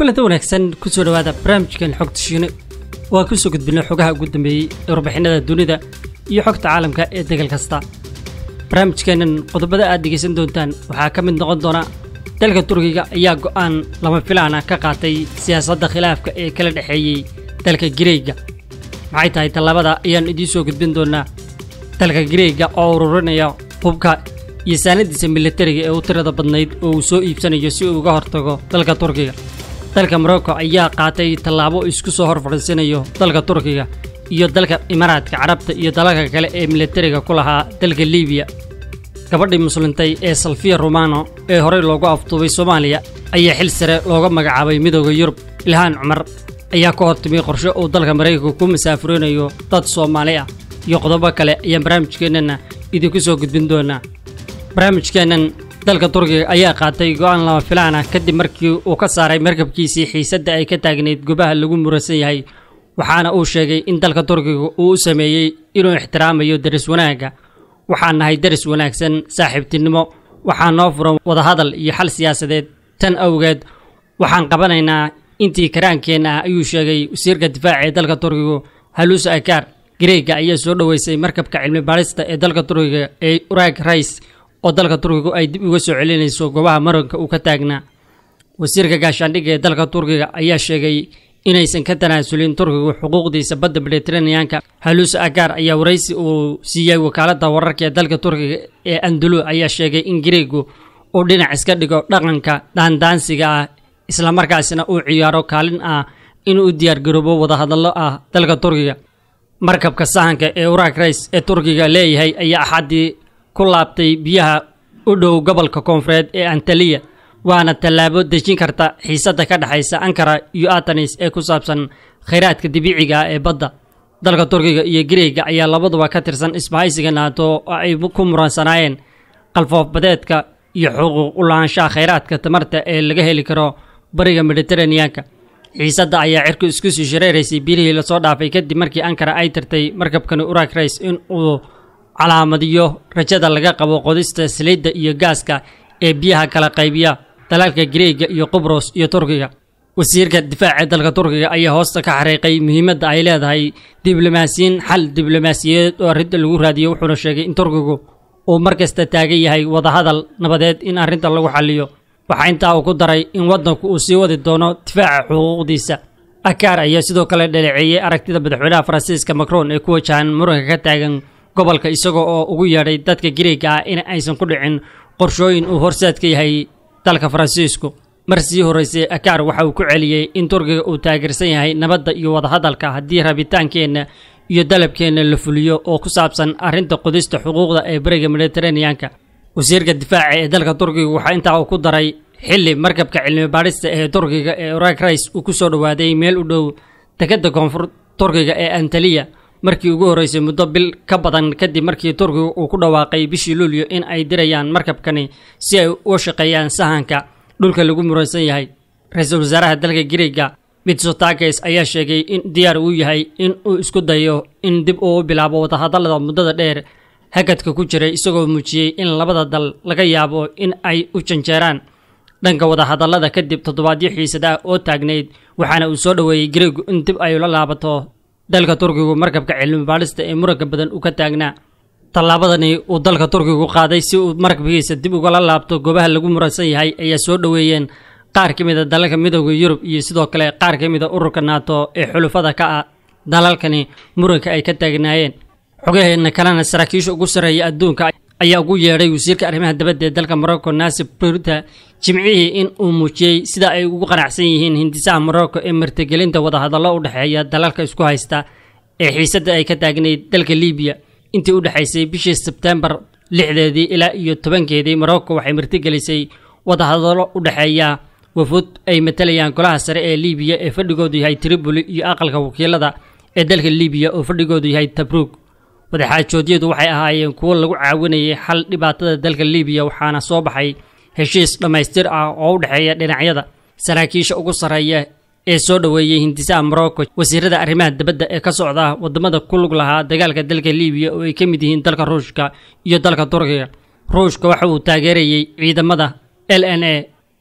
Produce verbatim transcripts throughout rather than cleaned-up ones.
kulanti wanaagsan ku soo dhawaada barnaamijkan xogta shiine oo ku soo gudbino xogaha ugu dambeeyay ee warbixinada dunida iyo xogta caalamka ee degal kasta. barnaamijkan qodobada aad dhegeysan doontaan waxaa ka mid noqon doona dalka Turkiga ayaa go'aan lama filaan ah ka qaatay siyaasadda khilaafka ee kala dhaxeeyay dalka Greega. maxay tahay talaabada ayaan idin soo gudbin doonaa. dalka Greega oo ururinaya hubka iyo saanadiisa militariga ee u tirada badnayd oo uu soo iibsanayo si uu uga hortago dalka Turkiga. dalka Morocco ayaa qaatay talaabo isku soo horfadhiisanayo dalka Turkiga iyo dalka Imaaraadka Carabta iyo dalalka kale ee militariga ku lahaa dalka Liibiya. gabadhii muslintay ee Salfiya Romano ee horey loogu afduubay Soomaaliya ayaa xil sare looga magacaabay Midowga Yurub. Ilhaan Cumar ayaa ka hortimay qorshe uu dalka Mareykanka ku masaafurinayo dad Soomaali ah iyo qodobo kale ayaan barnaamijkeenana idinku soo gudbin doonaa. barnaamijkeenan dalka Turkiga ayaa qaatay go'aan lama filaan ah kadib markii uu ka saaray markabkiisii xiisadda ay ka taagneyd goobaha lagu muransan yahay, waxaana uu sheegay in dalka Turkiga uu u sameeyay inuu ixtiraamayo daris wanaagga. waxaan nahay daris wanaagsan, saaxiibtinimo, waxaan noo furan wada hadal iyo xal siyaasadeed. tan awgeed waxaan qabanaynaa intii karaankeenna ah, ayuu sheegay wasiirka difaaca ee dalka Turkiga Hulusi Akar. Greega ayaa soo dhaweysay markabka cilmi baarista ee dalka Turkiga ee Urag Reis oo dalka Turkiga ay dib uga soo celinayso goobaha maranka uu ka taagnaa. wasiirka gaashaandhigga ee dalka Turkiga ayaa sheegay inaysan ka tanaasulin Turkiga xuquuqdiisa badda Mediterranean-ka. Hulusi Akar ayaa waraysi uu siiyay wakaaladda wararka ee dalka Turkiga ee Anadolu ayaa sheegay in Greegu uu dhinac iska dhigo dhaqanka daandaansiga ah isla markaasina uu ciyaaro kaalin ah inuu u diyaar garoobo wada hadallo ah dalka Turkiga. markabka sahanka ee Urag Reis ee Turkiga leeyahay ayaa axadii ku laabtay biyaha u dhow gobolka koonfureed ee Antalya, waana tallaabo dejin karta xiisadda ka dhaxaysa Ankara iyo Athens ee ku saabsan kheyraadka dabiiciga ah ee badda. dalka Turkiga iyo Greega ayaa labaduba ka tirsan isbahaysiga NATO oo ay ku muransanaayeen qalfoof-badeedka iyo xuquuq u lahaanshaha kheyraadka tamarta ee laga heli karo bariga Mediterranean-ka. xiisadda ayaa cirku isku sii shareeraysay bilihii la soo dhaafay kadib markii Ankara ay tirtay markabkan Urag Reis in uu calaamadiyo rajada laga qabo qodista saliidda iyo gaaska ee biyaha kala qaybiya dalalka Greega iyo Qobros iyo Turkiga. wasiirka difaaca dalka Turkiga ayaa hoosta ka xariiqay muhiimadda ay leedahay diblomaasiyiin xal diblomaasiyadeed oo arrinta lagu raadiyo, wuxuuna sheegay in Turkigu uu markasta taagan yahay wada hadal nabadeed in arrinta lagu xalliyo. waxaa intaa uu ku daray in waddanku uu sii wadi doono difaaca xuquuqdiisa. Akar ayaa sidoo kale dhaleeceeyay aragtida madaxweynaha Faransiiska Macron ee ku wajahan muranka ka taagan gobolka, isagoo oo ugu yeedhay dadka Greega ah in aysan ku dhicin qorshooyin uu horseed ka yahay dalka Faransiisku. mar sii horeysay Akar waxa uu ku celiyay in Turkiga uu taageersan yahay nabadda iyo wada hadalka haddii rabitaankeenna iyo dalabkeenna la fuliyo oo ku saabsan arrinta qodista xuquuqda ee bariga Mediterranean-ka. wasiirka difaaca ee dalka Turkiga waxa intaa uu ku daray xilli markabka cilmi baarista ee Turkiga ee Urag Reis uu ku soo dhawaaday meel u dhow dekedda koonfur Turkiga ee Antalya markii ugu horeysay muddo bil ka badan kadib markii Turkiga uu ku dhawaaqay bishii Luulyo in ay dirayaan markabkani si ay u shaqeeyaan sahanka dhulka lagu muransan yahay. ra'iisul wasaaraha dalka Greega Mitsotakis ayaa sheegay in diyaar uu yahay in uu isku dayo in dib uu bilaabo wada hadallada muddada dheer hakadka ku jiray, isagoo muujiyay in labada dal laga yaabo in ay u janjeeraan dhanka wada hadallada kadib toddobaadyo xiisad ah oo taagneyd. waxaana uu soo dhaweeyay Greegu in dib ay ula laabato dalka Turkiga markabka cilmi baarista ee muranka badan u ka taagnaa. tallaabadani uu dalka Turkiga qaaday si uu markabkiisa dib uga laabto goobaha lagu muransan yahay ayaa soo dhaweeyeen qaar ka mid ah dalalka Midowga Yurub iyo sidoo kale qaar ka mid ah ururka NATO ee xulafada ka ah dalalkani muranka ay ka taagnaayeen. xogaheena kalena saraakiisha ugu sarreeya adduunka ayaa ugu yeedhay wasiirka arrimaha dibadda ee dalka Morocco Nassif Bourita jimcihii in uu muujiyay sida ay ugu qanacsan yihiin hindisaha Morocco ee martigelinta wada hadallo u dhexeeya dalalka isku haysta ee xiisadda ay ka taagnayd dalka Liibiya. intii u dhaxaysay bishii Sebtembar lixdeedii ilaa iyo tobankeedii Morocco waxay martigelisay wada hadallo u dhexeeya wafud ay matalayaan golaha sare ee Liibiya ee fadhigoodu yahay Tripoli iyo aqalka wakiilada ee dalka Liibiya oo fadhigoodu yahay Tobruk. wadaxaajoodyadu waxay ahaayeen kuwo lagu caawinayay xal dhibaatada dalka Liibiya, waxaana soo baxay heshiis dhammaystir ah oo u dhexeeya dhinacyada. saraakiisha ugu sarreeya ee soo dhaweeyay hindisaha Morocco wasiirada arrimaha dibadda ee ka socda wadamada ku lug lahaa dagaalka dalka Liibiya oo ay ka mid yihiin dalka Ruushka iyo dalka Turkiga. Ruushka waxa uu taageerayay ciidamada L N A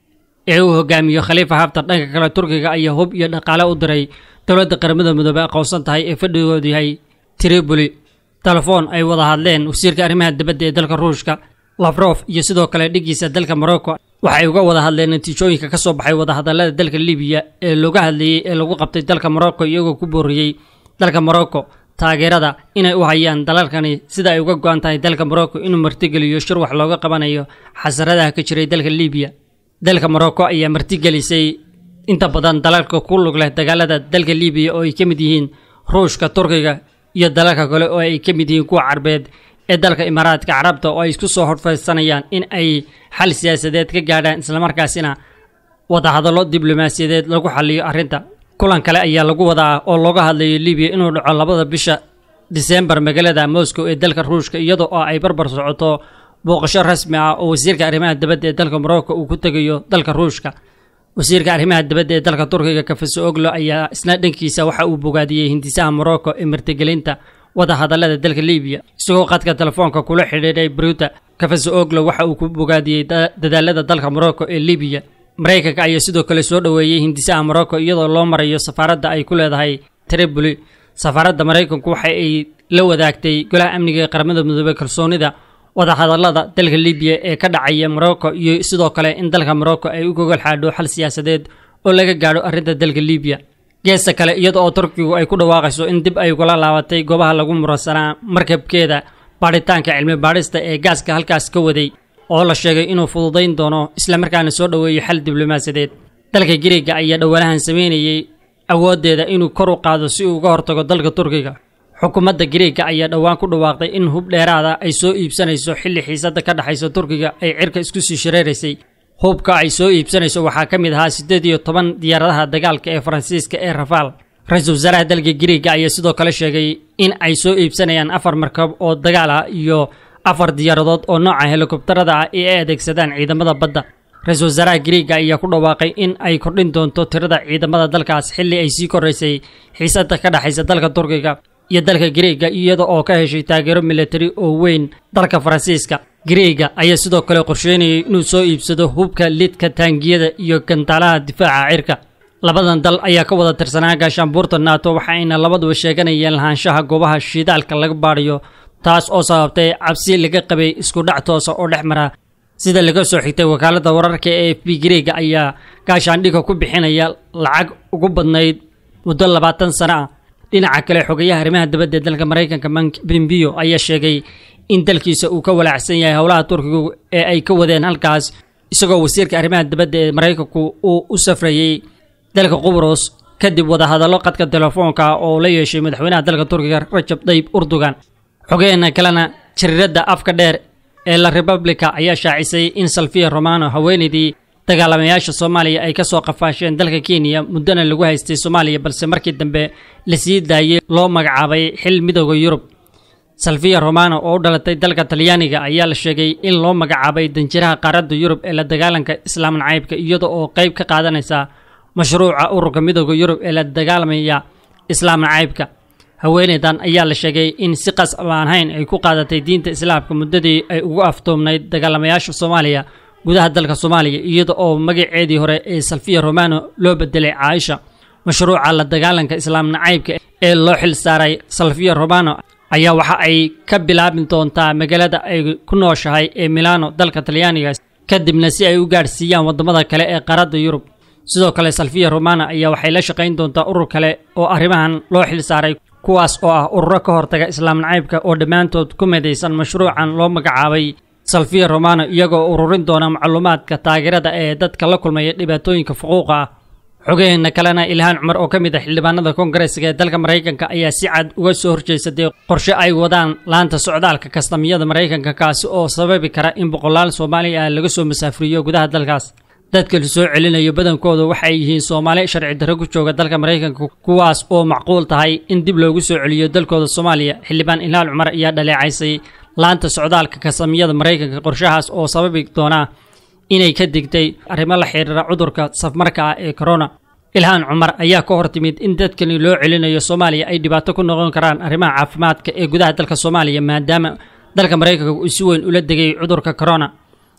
ee uu hogaamiyo khaliifa haftar. Dhanka kale Turkiga ayaa hub iyo dhaqaale u diray dowladda qaramada midoobay aqoonsan tahay ee fadhigoodu yahay Tripoli. Telefoon ay wada hadleen wasiirka arrimaha dibadda ee dalka Ruushka Lavrov iyo sidoo kale dhigiisa dalka Morocco waxay uga wada hadleen natiijooyinka ka soo baxay wada hadallada dalka Liibiya ee looga hadlayay ee lagu qabtay dalka Morocco iyagoo ku booriyay dalka Morocco taageerada inay u hayaan dalalkani sida ay uga go'an tahay dalka Morocco inuu martigeliyo shir wax looga qabanayo xasaradaha ka jiray dalka Liibiya. Dalka Morocco ayaa martigelisay inta badan dalalka ku lug leh dagaalada dalka Liibiya oo ay ka mid yihiin Ruushka, Turkiga iyo dalalka kale oo ay ka mid yihiin kuwa Carbeed ee dalka Imaaraadka Carabta oo ay isku soo horfaysanayaan in ay xal siyaasadeed ka gaadhaan isla markaasina wada hadallo diblomaasiyadeed lagu xalliyo arrinta. Kulan kale ayaa lagu wadaa oo looga hadlayo Liibiya inuu dhaco labada bisha December magaalada Moscow ee dalka Ruushka iyadoo oo ay barbar socoto booqasho rasmi ah oo wasiirka arrimaha dibadda ee dalka Morocco uu ku tagayo dalka Ruushka. wasiirka arrimaha dibadda ee dalka Turkiga Cavusoglu ayaa isna dhankiisa waxa uu bogaadiyay hindisaha Morocco ee martigelinta wada hadallada dalka Liibiya. Isagoo qadka telefoonka kula xidhiidhay Bruta, Cavusoglu waxa uu ku bogaadiyay dadaalada dalka Morocco ee Liibiya. Mareykanka ayaa sidoo kale soo dhaweeyay hindisaha Morocco iyadoo loo marayo safaaradda ay ku leedahay Tripoli. Safaaradda Mareykanku waxa ay la wadaagtay golaha amniga ee qaramada midoobay kalsoonida wada hadallada dalka Liibiya ee ka dhacaya Morocco iyo sidoo kale in dalka Morocco ay u gogol xaadho xal siyaasadeed oo laga gaadho arrinta dalka Liibiya. geesta kale iyadoo oo Turkigu ay ku dhawaaqayso in dib ay kula laabatay goobaha lagu murasana markabkeeda baaritaanka cilmi baarista ee gaaska halkaas ka waday oo la sheegay inuu fududeyn doono isla markaana soo dhaweeyo xal diblomaasiyadeed. dalka Giriga ayaa dhawanahan sameynayay awoodeeda inuu kor u qaado si uu uga hortago dalka Turkiga. xukuumadda Giriga ayaa dhawaan ku dhawaaqday in hub dheeraada ay soo iibsanayso xilli xiisada ka dhaxaysa Turkiga ay cirka isku sii shareereysay. hubka ay soo iibsanayso waxaa ka mid ahaa siddeed iyo toban diyaaradaha dagaalka ee Faransiiska ee Rafale. Ra'iisul Wasaaraha dalka Giriga ayaa sidoo kale sheegay in ay soo iibsanayaan afar markab oo dagaal ah iyo afar diyaaradood oo nooca helikobtarada ah ee ay adeegsadaan ciidamada badda. Ra'iisul Wasaaraha Giriga ayaa ku dhawaaqay in ay kordhin doonto tirada ciidamada dalkaas xilli ay sii koreysay xiisada ka dhaxaysa dalka Turkiga iyo dalka Giriga iyada oo ka heshay taageero military oo weyn dalka Faransiiska. Giriga ayaa sidoo kale qorsheynayay inuu soo iibsado hubka lidka taangiyada iyo gantaalaha difaaca cirka. labadan dal ayaa ka wada tirsanaa gaashaanbuurta NATO waxayna labaduba sheeganayeen lahaanshaha goobaha shidaalka laga baadhiyo taas oo sababtay cabsi laga qabay isku dhac toos oo dhexmara. sida laga soo xigtay wakaaladda wararka ee A F P, Giriga ayaa gaashaandhigga ku bixinaya lacag ugu badnayd muddo labaatan sano ah. dhinaca kale xogayaha arrimaha dibadda ee dalka Mareykanka Mike Pompeo ayaa sheegay in dalkiisa uu ka walaacsan yahay howlaha Turkiga ee ay ka wadeen halkaas, isagoo wasiirka arrimaha dibadda ee Mareykanku uu u safrayay dalka Qubrus kadib wada hadallo qadka telefoonka oo la yeeshay madaxweynaha dalka Turkiga Recep Tayyip Erdogan. xogeena kalena jariirada afka dheer ee La Repubblica ayaa shaacisay in Salvia Romano haweeneydii dagaalamayaasha Soomaaliya ay ka soo qafaasheen dalka Kenya muddana lagu haystay Soomaaliya balse markii dambe la sii daayay loo magacaabay xil midowga Yurub. Salvia Romano oo u dhalatay dalka Talyaaniga ayaa la sheegay in loo magacaabay danjiraha qaaradda Yurub ee la dagaalanka Islaam nacaybka iyada oo qayb ka qaadanaysa mashruuca ururka midowga Yurub ee la dagaalamaya Islaam nacaybka. haweeneydan ayaa la sheegay in si qasab aan ahayn ay ku qaadatay diinta Islaamka muddadii ay ugu aftoomnayd dagaalamayaasha Soomaaliya gudaha dalka Soomaaliya iyada oo magaceedii hore ee Salvia Romano loo bedelay Aisha. mashruuca la dagaalanka Islaam nacaybka ee loo xil saaray Salvia Romano ayaa waxa ay ka bilaabin doontaa magaalada ay ku nooshahay ee Milano dalka Talyaaniga kadibna si ay u gaarsiiyaan wadamada kale ee qaaradda Yurub. sidoo kale Salvia Romano ayaa waxay la shaqayn doontaa urur kale oo arrimahan loo xil saaray kuwaas oo ah ururo ka hortaga Islaam nacaybka oo dhammaantood ku midaysan mashruucan loo magacaabay Salvia Romano iyagoo ururin doona macluumaadka taageerada ee dadka la kulmaya dhibaatooyinka xuquuqa ah. xogeena kalena Ilhaan Cumar oo ka mid ah xildhibaanada Koongareeska ee dalka Mareykanka ayaa si cad uga soo horjeestay qorshe ay wadaan laanta socdaalka kastamyada Mareykanka kaasi oo sababi kara in boqolaal Soomaali ah laga soo masaafriyo gudaha dalkaas. dadka la soo celinayo badankooda waxay yihiin Soomaali sharci darro ku jooga dalka Mareykanka kuwaas oo macquul tahay in dib loogu soo celiyo dalkooda Soomaaliya. xildhibaan Ilhaan Cumar ayaa dhaleecaysay laanta socdaalka kastamyada Mareykanka qorshahaas oo sababi doona inay ka digtay arrimo la xiriira cudurka safmarka ah ee corona. Ilhaan Cumar ayaa ka hortimid in dadkani loo celinayo Soomaaliya ay dhibaato ku noqon karaan arrimaha caafimaadka ee gudaha dalka Soomaaliya maadaama dalka Mareykanka uu si weyn ula degay cudurka corona.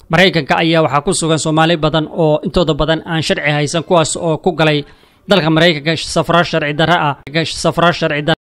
maraykanka ayaa waxaa ku sugan Soomaali badan oo intooda badan aan sharci haysan kuwaas oo ku galay dalka Maraykanka safar sharci darro ah safar sharci